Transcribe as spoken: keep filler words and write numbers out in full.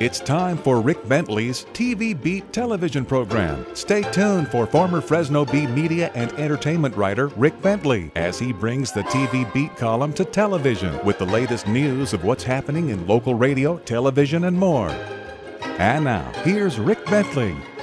It's time for Rick Bentley's T V Beat television program. Stay tuned for former Fresno Bee media and entertainment writer Rick Bentley as he brings the T V Beat column to television with the latest news of what's happening in local radio, television, and more. And now, here's Rick Bentley.